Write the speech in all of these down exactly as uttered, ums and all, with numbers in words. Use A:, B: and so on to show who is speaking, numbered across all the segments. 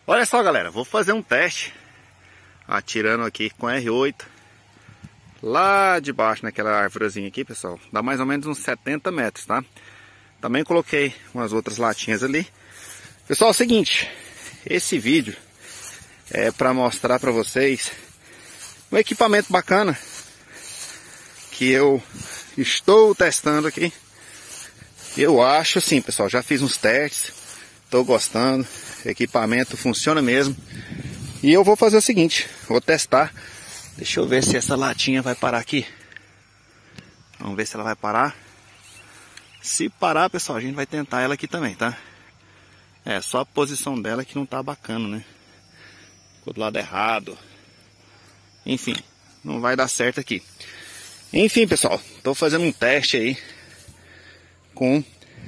A: Olha só, galera, vou fazer um teste atirando aqui com R oito lá de baixo naquela árvorezinha aqui, pessoal. Dá mais ou menos uns setenta metros, tá? Também coloquei umas outras latinhas ali. Pessoal, é o seguinte, esse vídeo é para mostrar para vocês um equipamento bacana que eu estou testando aqui. Eu acho assim, pessoal, já fiz uns testes, estou gostando, o equipamento funciona mesmo. E eu vou fazer o seguinte, vou testar. Deixa eu ver se essa latinha vai parar aqui. Vamos ver se ela vai parar. Se parar, pessoal, a gente vai tentar ela aqui também, tá? É, só a posição dela que não tá bacana, né? Ficou do lado errado. Enfim, não vai dar certo aqui. Enfim, pessoal, tô fazendo um teste aí com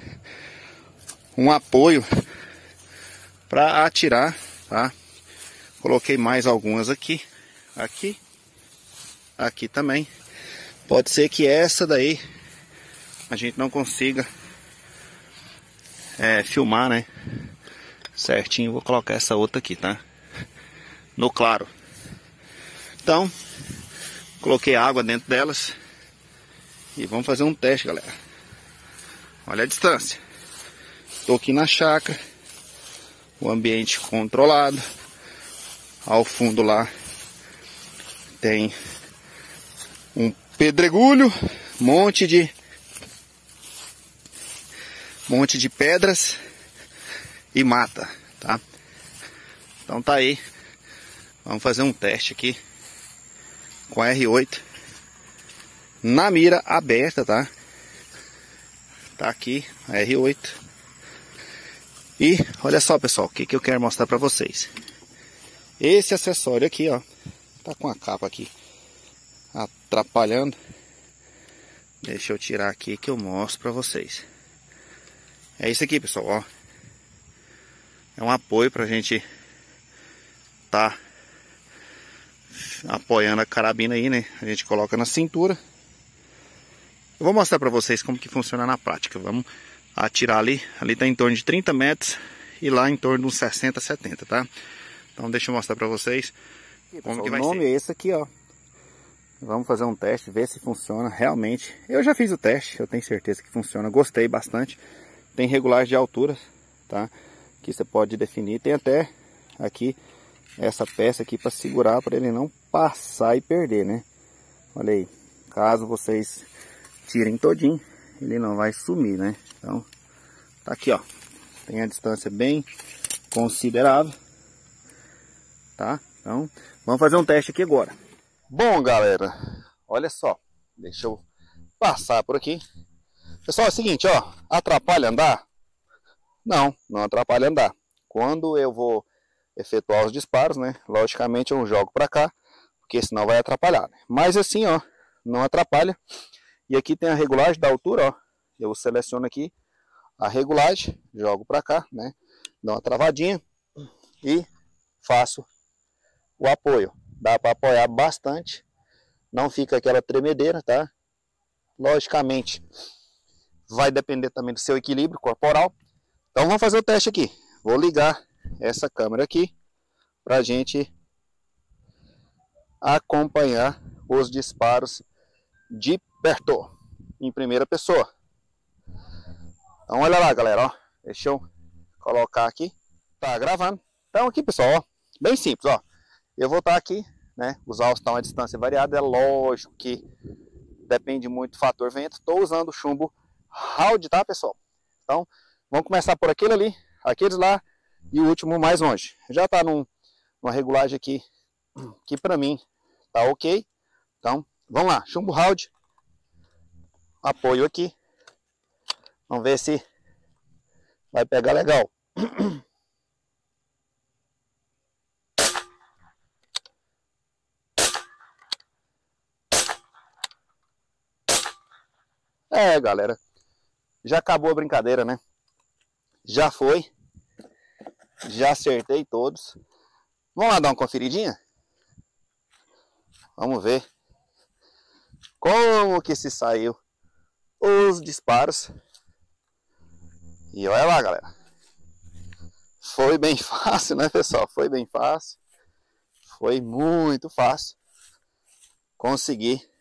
A: um apoio para atirar, tá? Coloquei mais algumas aqui, aqui, aqui também. Pode ser que essa daí a gente não consiga é, filmar, né? Certinho, vou colocar essa outra aqui, tá? No claro. Então, coloquei água dentro delas e vamos fazer um teste, galera. Olha a distância. Estou aqui na chácara, o ambiente controlado. Ao fundo lá tem um pedregulho, monte de monte de pedras e mata, tá? Então tá aí. Vamos fazer um teste aqui com a R oito na mira aberta, tá? Tá aqui a R oito. E olha só, pessoal, o que que eu quero mostrar para vocês. Esse acessório aqui, ó, tá com a capa aqui atrapalhando. Deixa eu tirar aqui que eu mostro para vocês. É isso aqui, pessoal, ó. É um apoio pra gente tá apoiando a carabina aí, né? A gente coloca na cintura. Eu vou mostrar pra vocês como que funciona na prática. Vamos atirar ali. Ali tá em torno de trinta metros e lá em torno de uns sessenta, setenta, tá? Então deixa eu mostrar pra vocês como pessoal, que vai ser. O nome é esse aqui, ó. Vamos fazer um teste, ver se funciona realmente. Eu já fiz o teste, eu tenho certeza que funciona. Gostei bastante. Tem regulagem de altura, tá? Que você pode definir. Tem até aqui essa peça aqui para segurar, para ele não passar e perder, né? Olha aí. Caso vocês tirem todinho, ele não vai sumir, né? Então, tá aqui, ó. Tem a distância bem considerável. Tá? Então, vamos fazer um teste aqui agora. Bom, galera, olha só. Deixa eu passar por aqui. Pessoal, é o seguinte, ó. Atrapalha andar? Não, não atrapalha andar. Quando eu vou efetuar os disparos, né? Logicamente eu jogo pra cá, porque senão vai atrapalhar, né? Mas assim, ó, não atrapalha. E aqui tem a regulagem da altura, ó. Eu seleciono aqui a regulagem, jogo pra cá, né? Dou uma travadinha e faço o apoio. Dá para apoiar bastante, não fica aquela tremedeira, tá? Logicamente vai depender também do seu equilíbrio corporal. Então vamos fazer o teste aqui. Vou ligar essa câmera aqui pra gente acompanhar os disparos de perto, em primeira pessoa. Então olha lá, galera, ó. Deixa eu colocar aqui. Tá gravando. Então aqui, pessoal, ó, bem simples, ó. Eu vou estar aqui, né? Os alvos estão a distância variada. É lógico que depende muito do fator vento. Estou usando o chumbo round, tá, pessoal? Então, vamos começar por aquele ali, aqueles lá e o último mais longe. Já está num, numa regulagem aqui que para mim tá ok. Então, vamos lá, chumbo round. Apoio aqui. Vamos ver se vai pegar legal. É, galera, já acabou a brincadeira, né? Já foi. Já acertei todos. Vamos lá dar uma conferidinha? Vamos ver como que se saiu os disparos. E olha lá, galera. Foi bem fácil, né, pessoal? Foi bem fácil. Foi muito fácil conseguir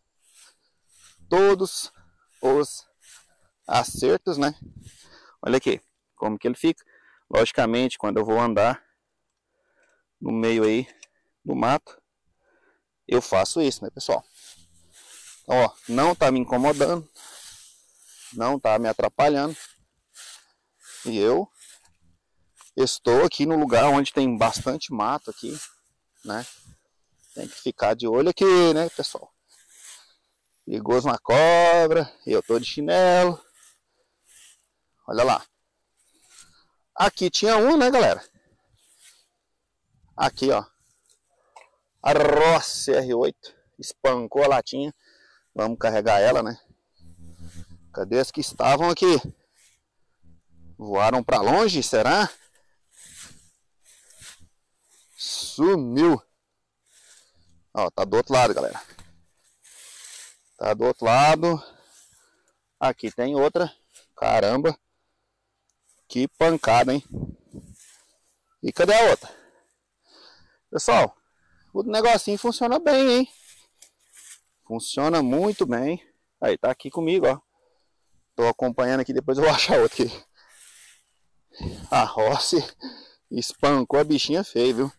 A: todos os acertos, né? Olha aqui como que ele fica. Logicamente, quando eu vou andar no meio aí do mato, eu faço isso, né, pessoal? Então, ó, não tá me incomodando, não tá me atrapalhando. E eu estou aqui no lugar onde tem bastante mato aqui, né? Tem que ficar de olho aqui, né, pessoal? Perigoso uma cobra, e eu tô de chinelo. Olha lá. Aqui tinha um, né, galera? Aqui, ó. A Rossi R oito espancou a latinha. Vamos carregar ela, né? Cadê as que estavam aqui? Voaram para longe, será? Sumiu. Ó, tá do outro lado, galera. Tá do outro lado. Aqui tem outra. Caramba. Que pancada, hein? E cadê a outra? Pessoal, o negocinho funciona bem, hein? Funciona muito bem. Aí, tá aqui comigo, ó. Tô acompanhando aqui, depois eu vou achar outra aqui. A Rossi espancou a bichinha feia, viu?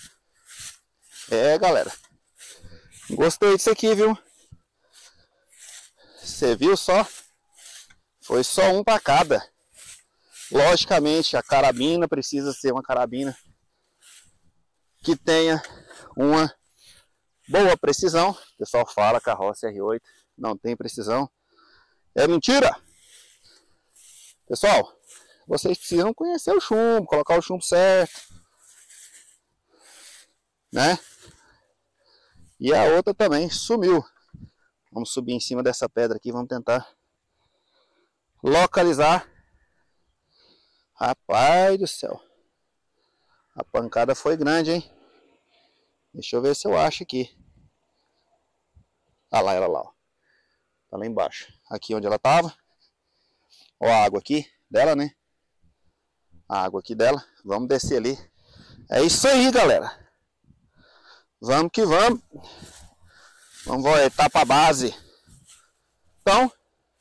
A: É, galera. Gostei disso aqui, viu? Você viu só? Foi só um para cada. Logicamente, a carabina precisa ser uma carabina que tenha uma boa precisão. O pessoal fala que a Rossi R oito não tem precisão. É mentira! Pessoal, vocês precisam conhecer o chumbo, colocar o chumbo certo, né? E a outra também sumiu. Vamos subir em cima dessa pedra aqui, vamos tentar localizar. Rapaz do céu, a pancada foi grande, hein? Deixa eu ver se eu acho aqui. Ah lá, ela lá, ó. Tá lá embaixo. Aqui onde ela tava. Ó a água aqui dela, né? A água aqui dela. Vamos descer ali. É isso aí, galera. Vamos que vamos. Vamos voltar pra base. Então,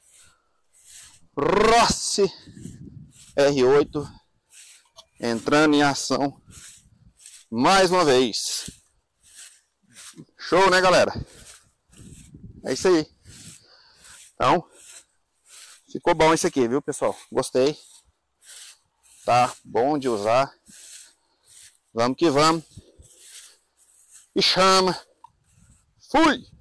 A: Rossi R oito entrando em ação mais uma vez. Show, né, galera? É isso aí. Então, ficou bom isso aqui, viu, pessoal? Gostei. Tá bom de usar. Vamos que vamos. E chama. Fui!